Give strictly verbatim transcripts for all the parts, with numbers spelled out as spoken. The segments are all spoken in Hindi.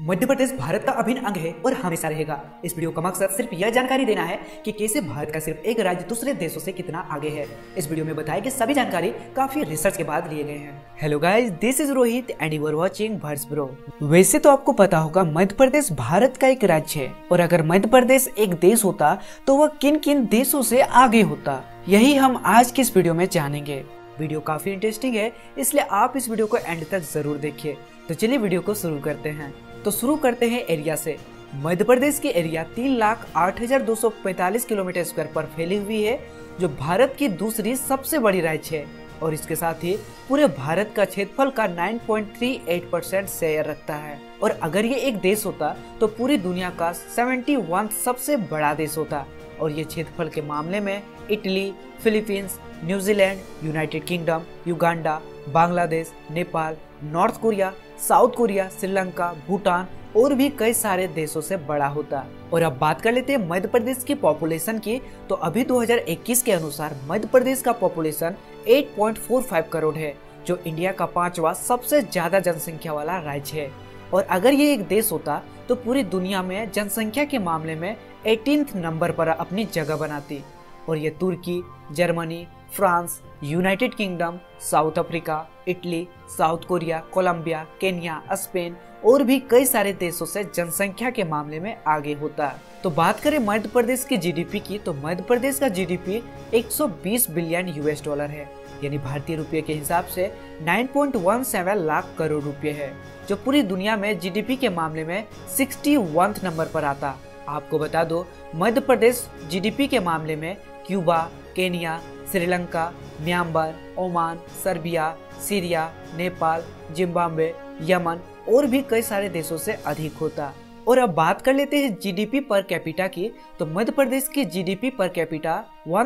मध्य प्रदेश भारत का अभिन्न अंग है और हमेशा रहेगा। इस वीडियो का मकसद सिर्फ यह जानकारी देना है कि कैसे भारत का सिर्फ एक राज्य दूसरे देशों से कितना आगे है। इस वीडियो में बताए गए सभी जानकारी काफी रिसर्च के बाद लिए गए हैं। Hello guys, this is Rohit and you are watching Bharts bro. वैसे तो आपको पता होगा मध्य प्रदेश भारत का एक राज्य है और अगर मध्य प्रदेश एक देश होता तो वह किन किन देशों से आगे होता, यही हम आज की इस वीडियो में जानेंगे। वीडियो काफी इंटरेस्टिंग है, इसलिए आप इस वीडियो को एंड तक जरूर देखिए। तो चलिए वीडियो को शुरू करते हैं। तो शुरू करते हैं एरिया से। मध्य प्रदेश की एरिया तीन लाख आठ हजार दो सौ पैंतालीस किलोमीटर स्क्वायर पर फैली हुई है, जो भारत की दूसरी सबसे बड़ी राज्य है और इसके साथ ही पूरे भारत का क्षेत्रफल का नौ पॉइंट तीन आठ परसेंट शेयर रखता है। और अगर ये एक देश होता तो पूरी दुनिया का इकहत्तरवां सबसे बड़ा देश होता। और ये क्षेत्रफल के मामले में Italy, Philippines, New Zealand, United Kingdom, Uganda, Bangladesh, Nepal, North Korea, South Korea, Sri Lanka, Bhutan और भी कई सारे देशों से बड़ा होता। और अब बात कर लेते हैं मध्य प्रदेश की पॉपुलेशन की। तो अभी दो हज़ार इक्कीस के अनुसार मध्य प्रदेश का पॉपुलेशन आठ पॉइंट चार पाँच करोड़ है, जो इंडिया का पांचवा सबसे ज्यादा जनसंख्या वाला राज्य है। और अगर ये एक देश होता तो पूरी दुनिया में जनसंख्या के मामले में अठारहवें नंबर पर अपनी जगह बनाती। और ये Turkey, Germany, France, United Kingdom, South Africa, Italy, South Korea, Colombia, Kenya, Spain और भी कई सारे देशों से जनसंख्या के मामले में आगे होता। तो बात करें मध्य प्रदेश की जीडीपी की, तो मध्य प्रदेश का जीडीपी एक सौ बीस बिलियन यूएस डॉलर है, यानी भारतीय रुपये के हिसाब से नौ पॉइंट एक सत्रह लाख करोड़ रुपए है, जो पूरी दुनिया में जीडीपी के मामले में इकसठवें नंबर पर आता। आपको बता दो, मध्य प्रदेश जीडीपी के मामले में Cuba, Kenya, Sri Lanka, Myanmar, Oman, Serbia, Syria, Nepal, Zimbabwe, Yemen और भी कई सारे देशों से अधिक होता। और अब बात कर लेते हैं जीडीपी पर कैपिटा की। तो मध्य प्रदेश की जीडीपी पर कैपिटा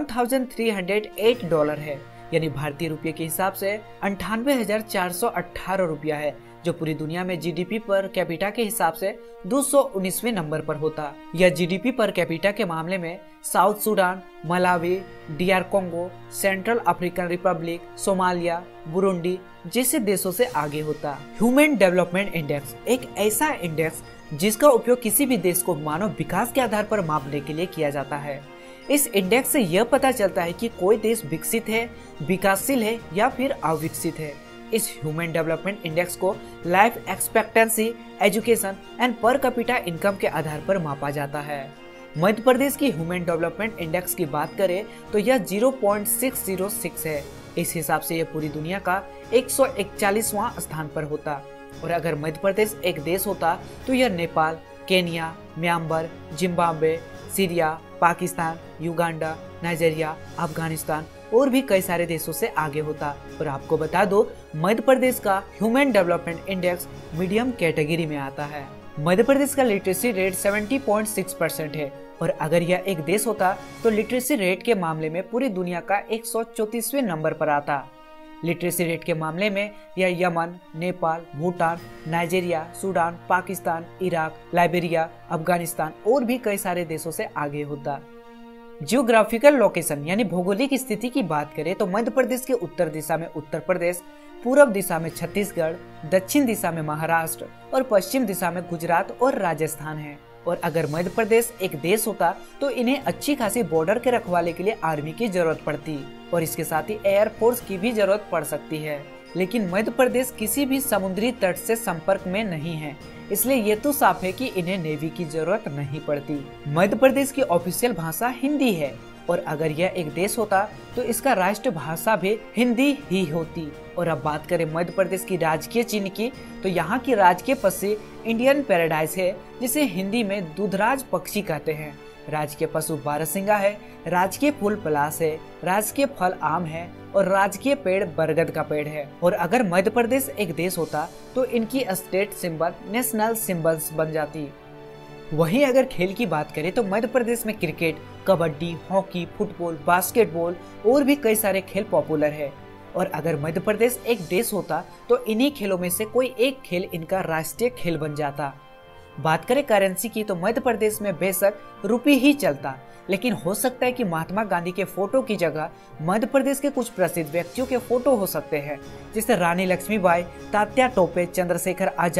तेरह सौ आठ डॉलर है, यानी भारतीय रुपये के हिसाब से अंठानवे हजार चार सौ अठारह रुपया है, जो पूरी दुनिया में जीडीपी पर कैपिटा के हिसाब से दो सौ उन्नीसवें नंबर पर होता। यह जीडीपी पर कैपिटा के मामले में South Sudan, Malawi, DR Congo, Central African Republic, Somalia, Burundi जैसे देशों से आगे होता। ह्यूमन डेवलपमेंट इंडेक्स एक ऐसा इंडेक्स जिसका उपयोग किसी भी देश को मानव विकास के आधार पर मापने के लिए किया जाता है। इस इंडेक्स से यह पता चलता है कि कोई देश विकसित है, विकासशील है या फिर अविकसित है। इस ह्यूमन डेवलपमेंट इंडेक्स को life expectancy, education and per capita income के आधार पर मापा जाता है। मध्य प्रदेश की ह्यूमन डेवलपमेंट इंडेक्स की बात करें तो यह zero point six zero six है। इस हिसाब से यह पूरी दुनिया का एक सौ इकतालीसवां स्थान पर होता। और अगर मध्य प्रदेश एक देश होता तो यह Nepal, Kenya, Myanmar, Zimbabwe, Syria, Pakistan, Uganda, Nigeria, Afghanistan और भी कई सारे देशों से आगे होता। और आपको बता दो, मध्य प्रदेश का human development index medium category में आता है। मध्य प्रदेश का लिटरेसी रेट सत्तर पॉइंट छह परसेंट है और अगर यह एक देश होता तो लिटरेसी रेट के मामले में पूरी दुनिया का एक सौ चौंतीसवें नंबर पर आता। लिटरेसी रेट के मामले में यह Yemen, Nepal, Bhutan, Nigeria, Sudan, Pakistan, Iraq, Liberia, Afghanistan और भी कई सारे देशों से आगे होता। जियोग्राफिकल लोकेशन यानी भौगोलिक स्थिति की बात करें तो मध्य प्रदेश के उत्तर दिशा में उत्तर प्रदेश, पूर्व दिशा में छत्तीसगढ़, दक्षिण दिशा में महाराष्ट्र और पश्चिम दिशा में गुजरात और राजस्थान है। और अगर मध्य प्रदेश एक देश होता तो इन्हें अच्छी खासी बॉर्डर के रखवाले के लिए आर्मी की जरूरत पड़ती और इसके साथ ही एयर फोर्स की भी जरूरत पड़ सकती है। लेकिन मध्य प्रदेश किसी भी समुद्री तट से संपर्क में नहीं है, इसलिए ये तो साफ है कि इन्हें नेवी की जरूरत नहीं पड़ती। मध्य प्रदेश की ऑफिशियल भाषा हिंदी है और अगर यह एक देश होता तो इसका राष्ट्र भाषा भी हिंदी ही होती। और अब बात करें मध्य प्रदेश की राजकीय चिन्ह की, तो यहाँ की राजकीय पक्षी इंडियन पैराडाइज है, जिसे हिंदी में दूधराज पक्षी कहते हैं। राजकीय पशु बारहसिंगा है, राजकीय फूल पलाश है, राजकीय फल आम है और राजकीय पेड़ बरगद का पेड़ है। और अगर मध्य प्रदेश एक देश होता तो इनकी स्टेट सिंबल नेशनल सिंबल्स बन जाती। वहीं अगर खेल की बात करें तो मध्य प्रदेश में cricket, kabaddi, hockey, football, basketball और भी कई सारे खेल पॉपुलर है। और अगर मध्य प्रदेश एक देश होता तो इन्हीं खेलों में से कोई एक खेल इनका राष्ट्रीय खेल बन जाता। बात करें करेंसी की तो मध्य प्रदेश में बेशक रुपये ही चलता, लेकिन हो सकता है कि महात्मा गांधी के फोटो की जगह मध्य प्रदेश के कुछ प्रसिद्ध व्यक्तियों के फोटो हो सकते हैं, जैसे रानी लक्ष्मीबाई, तात्या टोपे, चंद्रशेखर आजाद,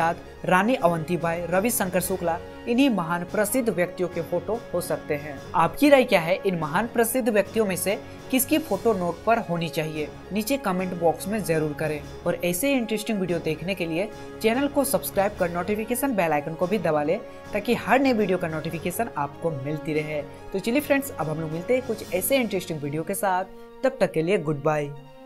रानी अवंतीबाई, रविशंकर शुक्ला, इन्हीं महान प्रसिद्ध व्यक्तियों के फोटो हो सकते हैं। आपकी राय क्या है? इन महान प्रसिद्ध व्यक्तियों में से किसकी फोटो नोट पर होनी चाहिए? नीचे कमेंट बॉक्स में जरूर करें। और ऐसे इंटरेस्टिंग वीडियो देखने के लिए चैनल को सब्सक्राइब कर नोटिफिकेशन बेल आइकन को भी दबा लें, ताकि हर नए वीडियो का नोटिफिकेशन आपको मिलती रहे। तो चलिए फ्रेंड्स, अब हम लोग मिलते हैं कुछ ऐसे इंटरेस्टिंग वीडियो के साथ। तब तक के लिए गुड बाय।